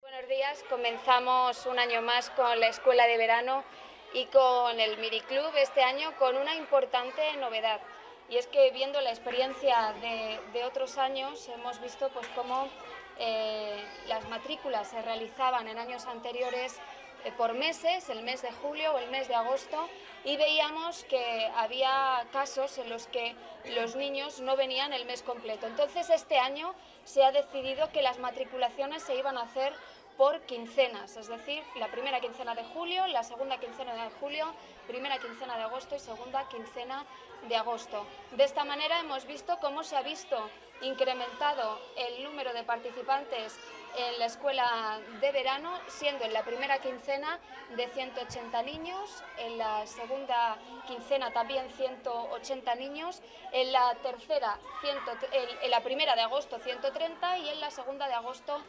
Buenos días, comenzamos un año más con la escuela de verano y con el miniclub este año con una importante novedad. Y es que viendo la experiencia de otros años hemos visto pues cómo las matrículas se realizaban en años anteriores por meses, el mes de julio o el mes de agosto, y veíamos que había casos en los que los niños no venían el mes completo. Entonces este año se ha decidido que las matriculaciones se iban a hacer por quincenas, es decir, la primera quincena de julio, la segunda quincena de julio, primera quincena de agosto y segunda quincena de agosto. De esta manera hemos visto cómo se ha visto incrementado el número de participantes en la escuela de verano, siendo en la primera quincena de 180 niños, en la segunda quincena también 180 niños, en la tercera, en la primera de agosto 130 y en la segunda de agosto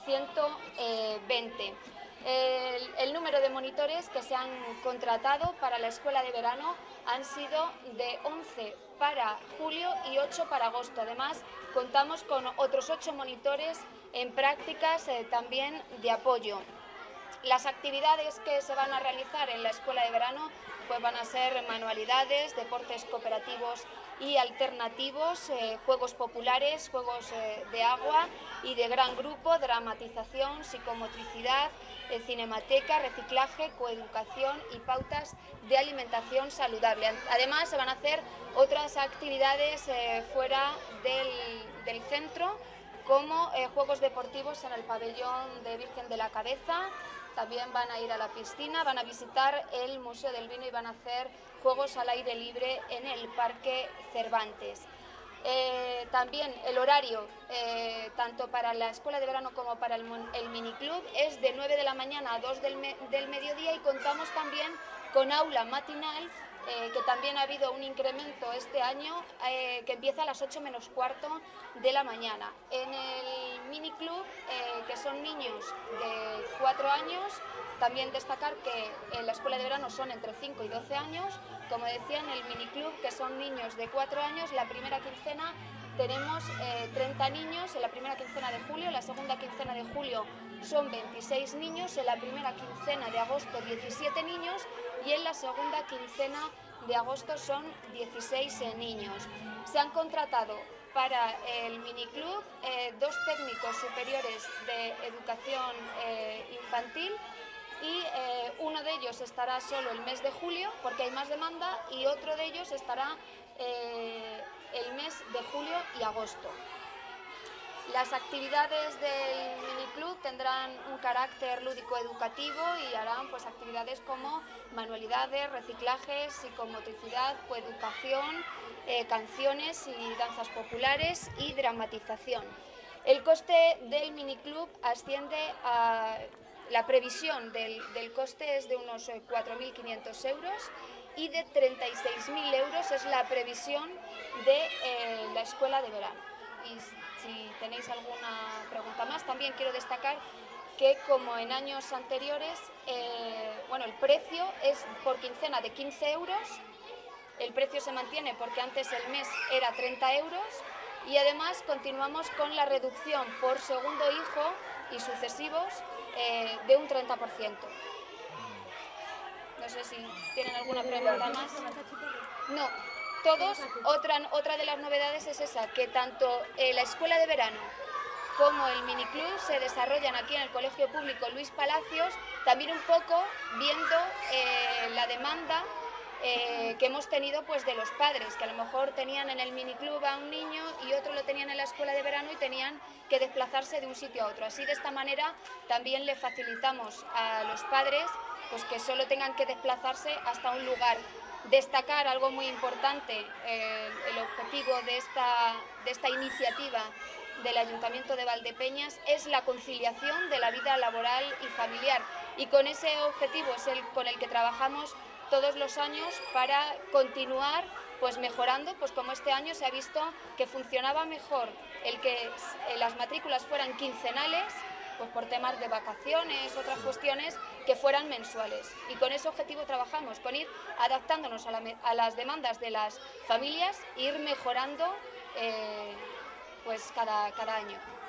120. El número de monitores que se han contratado para la escuela de verano han sido de 11 para julio y 8 para agosto. Además, contamos con otros 8 monitores en prácticas también de apoyo. Las actividades que se van a realizar en la escuela de verano pues van a ser manualidades, deportes cooperativos y alternativos, juegos populares, juegos de agua y de gran grupo, dramatización, psicomotricidad, cinemateca, reciclaje, coeducación y pautas de alimentación saludable. Además se van a hacer otras actividades fuera del centro, como juegos deportivos en el pabellón de Virgen de la Cabeza. También van a ir a la piscina, van a visitar el Museo del Vino y van a hacer juegos al aire libre en el Parque Cervantes. También el horario, tanto para la escuela de verano como para el miniclub, es de 9 de la mañana a 2 del mediodía, y contamos también con aula matinal, que también ha habido un incremento este año, que empieza a las 8 menos cuarto de la mañana. En el miniclub, que son niños de 4 años, también destacar que en la escuela de verano son entre 5 y 12 años. Como decía, en el miniclub, que son niños de 4 años, la primera quincena tenemos 30 niños, en la primera quincena de julio, la segunda quincena de julio son 26 niños, en la primera quincena de agosto 17 niños y en la segunda quincena de agosto son 16 niños. Se han contratado para el miniclub 2 técnicos superiores de educación infantil, y uno de ellos estará solo el mes de julio porque hay más demanda, y otro de ellos estará el mes de julio y agosto. Las actividades del miniclub tendrán un carácter lúdico-educativo y harán pues actividades como manualidades, reciclajes, psicomotricidad, coeducación, canciones y danzas populares y dramatización. El coste del miniclub asciende a... La previsión del coste es de unos 4.500 euros, y de 36.000 euros es la previsión de la escuela de verano. Y si tenéis alguna pregunta más, también quiero destacar que, como en años anteriores, el precio es por quincena de 15 euros. El precio se mantiene porque antes el mes era 30 euros, y además continuamos con la reducción por segundo hijo y sucesivos de un 30%. No sé si tienen alguna pregunta más. No, todos. Otra de las novedades es esa, que tanto la escuela de verano como el miniclub se desarrollan aquí en el Colegio Público Luis Palacios, también un poco viendo la demanda que hemos tenido pues de los padres, que a lo mejor tenían en el miniclub a un niño y otro lo tenían en la escuela de verano y tenían que desplazarse de un sitio a otro. Así, de esta manera, también le facilitamos a los padres pues que solo tengan que desplazarse hasta un lugar. Destacar algo muy importante, el objetivo de esta iniciativa del Ayuntamiento de Valdepeñas es la conciliación de la vida laboral y familiar, y con ese objetivo es con el que trabajamos todos los años para continuar pues mejorando, pues como este año se ha visto que funcionaba mejor el que las matrículas fueran quincenales, pues por temas de vacaciones, otras cuestiones, que fueran mensuales. Y con ese objetivo trabajamos, con ir adaptándonos a las demandas de las familias e ir mejorando pues cada año.